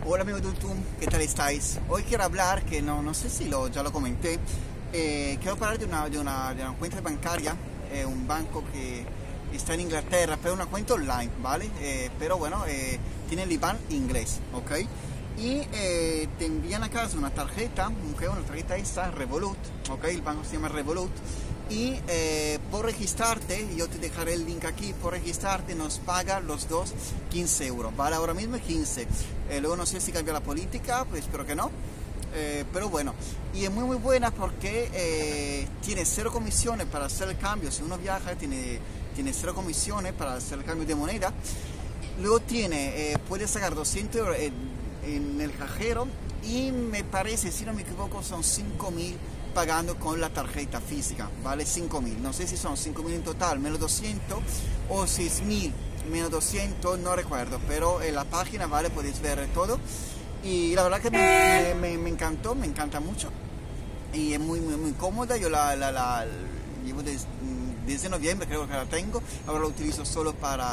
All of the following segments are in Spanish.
Hola amigo de YouTube, ¿qué tal estáis? Hoy quiero hablar, que no sé si ya lo comenté, quiero hablar de una cuenta bancaria, un banco que está en Inglaterra, pero una cuenta online, ¿vale? Pero bueno, tiene el IBAN inglés, ¿ok? Y te envían a casa una tarjeta, ¿ok? Una tarjeta esta, Revolut, ¿ok? El banco se llama Revolut. Y por registrarte, yo te dejaré el link aquí, por registrarte nos paga los dos 15 euros, ¿vale? Ahora mismo es 15, luego no sé si cambia la política, pues espero que no, pero bueno, y es muy buena porque tiene cero comisiones para hacer el cambio, si uno viaja tiene cero comisiones para hacer el cambio de moneda, luego puedes sacar 200 euros en el cajero y me parece, si no me equivoco, son 5.000 pagando con la tarjeta física, ¿vale? 5.000, no sé si son 5.000 en total, menos 200 o 6.000 menos 200, no recuerdo, pero en la página, ¿vale? Podéis ver todo y la verdad que me encantó, me encanta mucho y es muy cómoda, yo la llevo desde noviembre, creo que la tengo, ahora la utilizo solo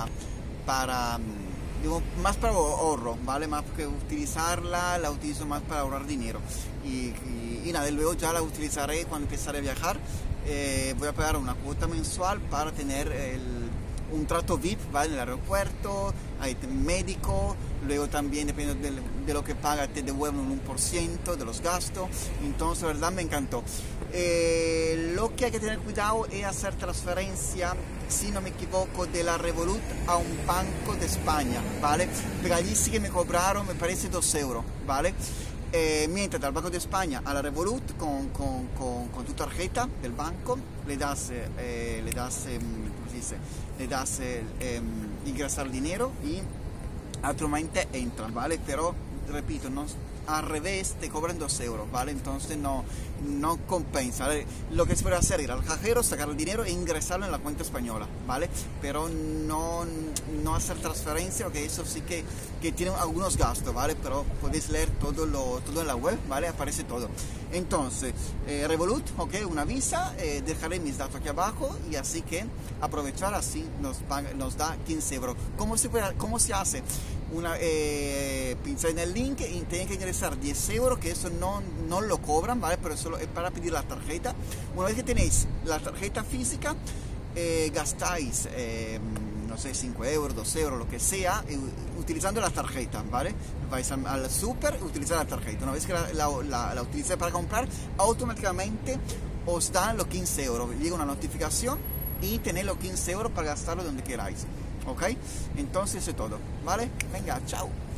digo, más para ahorro, ¿vale? Más que utilizarla, la utilizo más para ahorrar dinero. Y nada, luego ya la utilizaré cuando empezaré a viajar. Voy a pagar una cuota mensual para tener un trato VIP, ¿vale? En el aeropuerto, hay médico, luego también dependiendo de lo que paga te devuelven un 1% de los gastos, entonces la verdad me encantó. Lo que hay que tener cuidado es hacer transferencia, si no me equivoco, de la Revolut a un banco de España, ¿vale? Pero allí sí que me cobraron, me parece 2 euros, ¿vale? Mientras dal Banco de España a la Revolut con tu tarjeta del banco le das ¿cómo se dice? Le das ingresar dinero y automáticamente entran, ¿vale? Pero repito, no, al revés te cobran 2 euros, ¿vale? Entonces no compensa, ¿vale? Lo que se puede hacer es ir al cajero, sacar el dinero e ingresarlo en la cuenta española, ¿vale? Pero no hacer transferencia, porque eso sí que tiene algunos gastos, ¿vale? Pero podéis leer todo en la web, ¿vale? Aparece todo. Entonces, Revolut, ok, una Visa, dejaré mis datos aquí abajo y así que aprovechar, así nos da 15 euros. ¿Cómo se hace? Pincháis en el link y tienen que ingresar 10 euros, que eso no lo cobran, ¿vale? Pero solo es para pedir la tarjeta. Una vez que tenéis la tarjeta física, gastáis, no sé, 5 euros, 2 euros, lo que sea, utilizando la tarjeta, ¿vale? Vais al súper y utilizar la tarjeta. Una vez que la utilicéis para comprar, automáticamente os dan los 15 euros. Llega una notificación y tenéis los 15 euros para gastarlo donde queráis. ¿Ok? Entonces eso es todo, ¿vale? Venga, chao.